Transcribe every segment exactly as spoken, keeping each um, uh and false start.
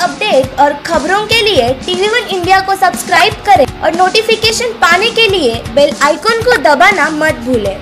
Update और खबरों के लिए टीवी वन इंडिया को सब्सक्राइब करें और नोटिफिकेशन पाने के लिए बेल आइकन को दबाना मत भूलें।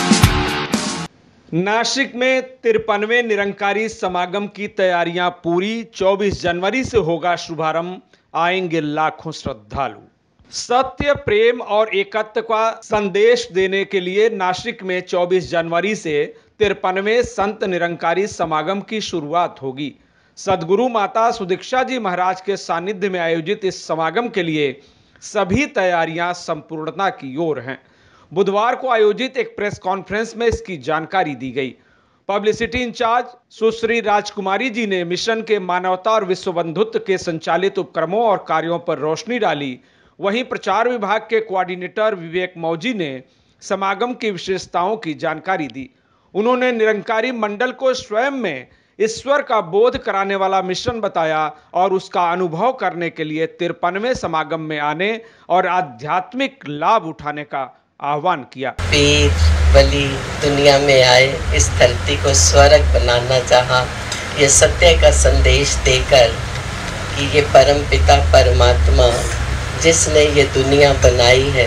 नासिक में तिरपनवे निरंकारी समागम की तैयारियां पूरी। चौबीस जनवरी से होगा शुभारंभ, आएंगे लाखों श्रद्धालु। सत्य, प्रेम और एकत्व का संदेश देने के लिए नासिक में चौबीस जनवरी से तिरपनवे संत निरंकारी समागम की शुरुआत होगी। सदगुरु माता सुदीक्षा जी महाराज के सानिध्य में आयोजित इस समागम के लिए सभी तैयारियां संपूर्णता की ओर हैं। बुधवार को आयोजित एक प्रेस कॉन्फ्रेंस में इसकी जानकारी दी गई। पब्लिसिटी इंचार्ज सुश्री राजकुमारी जी ने मिशन के मानवता और विश्व बंधुत्व के संचालित उपक्रमों और कार्यों पर रोशनी डाली। वहीं प्रचार विभाग के कोऑर्डिनेटर विवेक मौजी ने समागम की विशेषताओं की जानकारी दी। उन्होंने निरंकारी मंडल को स्वयं में ईश्वर का बोध कराने वाला मिशन बताया और उसका अनुभव करने के लिए तिरपनवे समागम में आने और आध्यात्मिक लाभ उठाने का आह्वान किया। पीर बलि दुनिया में आए, इस धरती को स्वर्ग बनाना चाहा, ये सत्य का संदेश देकर कि ये परम पिता परमात्मा जिसने ये दुनिया बनाई है,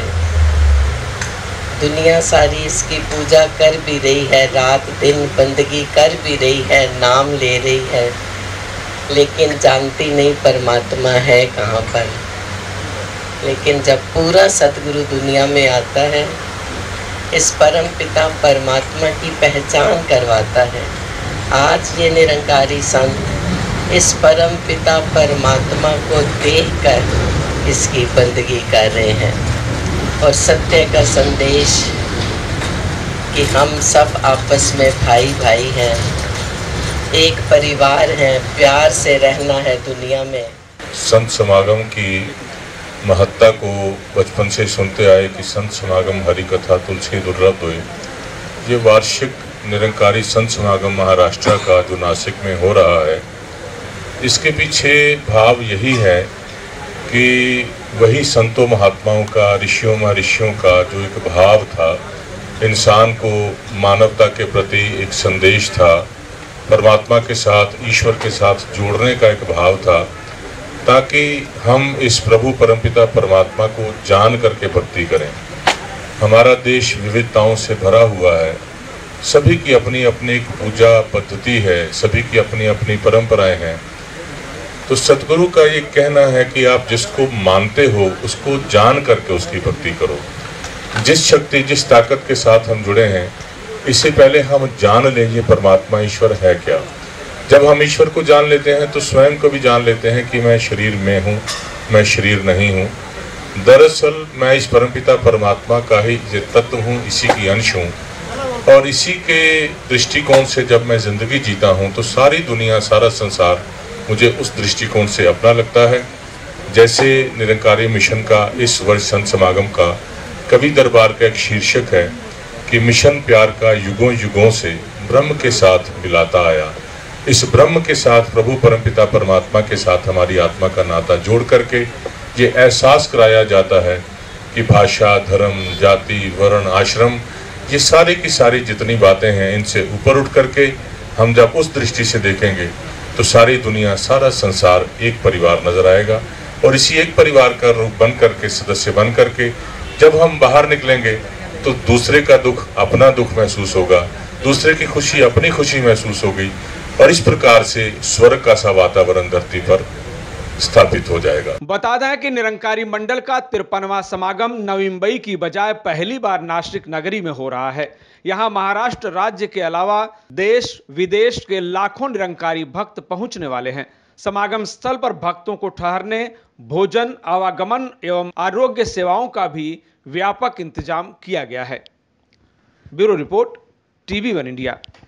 दुनिया सारी इसकी पूजा कर भी रही है, रात दिन बंदगी कर भी रही है, नाम ले रही है, लेकिन जानती नहीं परमात्मा है कहाँ पर। लेकिन जब पूरा सतगुरु दुनिया में आता है, इस परम पिता परमात्मा की पहचान करवाता है। आज ये निरंकारी संत इस परम पिता परमात्मा को देखकर इसकी बंदगी कर रहे हैं और सत्य का संदेश कि हम सब आपस में भाई भाई हैं, एक परिवार हैं, प्यार से रहना है दुनिया में। संत समागम की महत्ता को बचपन से सुनते आए कि संत समागम हरि कथा तुलसी दुर्लभ हुए। ये वार्षिक निरंकारी संत समागम महाराष्ट्र का जो नासिक में हो रहा है, इसके पीछे भाव यही है कि वही संतों महात्माओं का, ऋषियों महर्षियों का जो एक भाव था, इंसान को मानवता के प्रति एक संदेश था, परमात्मा के साथ, ईश्वर के साथ जोड़ने का एक भाव था, ताकि हम इस प्रभु परमपिता परमात्मा को जान करके भक्ति करें। हमारा देश विविधताओं से भरा हुआ है, सभी की अपनी अपनी एक पूजा पद्धति है, सभी की अपनी अपनी परंपराएं हैं। तो सतगुरु का ये कहना है कि आप जिसको मानते हो उसको जान करके उसकी भक्ति करो। जिस शक्ति, जिस ताकत के साथ हम जुड़े हैं, इससे पहले हम जान लें ये परमात्मा ईश्वर है क्या। जब हम ईश्वर को जान लेते हैं तो स्वयं को भी जान लेते हैं कि मैं शरीर में हूँ, मैं शरीर नहीं हूँ। दरअसल मैं इस परमपिता परमात्मा का ही ये तत्व हूँ, इसी की अंश हूँ। और इसी के दृष्टिकोण से जब मैं जिंदगी जीता हूँ तो सारी दुनिया, सारा संसार मुझे उस दृष्टिकोण से अपना लगता है। जैसे निरंकारी मिशन का इस वर्ष संत समागम का कवि दरबार का एक शीर्षक है कि मिशन प्यार का युगों युगों से ब्रह्म के साथ मिलाता आया। इस ब्रह्म के साथ, प्रभु परमपिता परमात्मा के साथ हमारी आत्मा का नाता जोड़ करके ये एहसास कराया जाता है कि भाषा, धर्म, जाति, वर्ण, आश्रम, ये सारी की सारी जितनी बातें हैं, इनसे ऊपर उठ करके हम जब उस दृष्टि से देखेंगे तो सारी दुनिया, सारा संसार एक परिवार नजर आएगा। और इसी एक परिवार का रूप बन करके, सदस्य बन करके जब हम बाहर निकलेंगे तो दूसरे का दुख अपना दुख महसूस होगा, दूसरे की खुशी अपनी खुशी महसूस होगी, और इस प्रकार से स्वर्ग का सा वातावरण धरती पर स्थापित हो जाएगा। बता दें कि निरंकारी मंडल का तिरपनवा समागम नवी मुंबई की बजाय पहली बार नासिक नगरी में हो रहा है। यहाँ महाराष्ट्र राज्य के अलावा देश विदेश के लाखों निरंकारी भक्त पहुंचने वाले हैं। समागम स्थल पर भक्तों को ठहरने, भोजन, आवागमन एवं आरोग्य सेवाओं का भी व्यापक इंतजाम किया गया है। Bureau report, TV one India.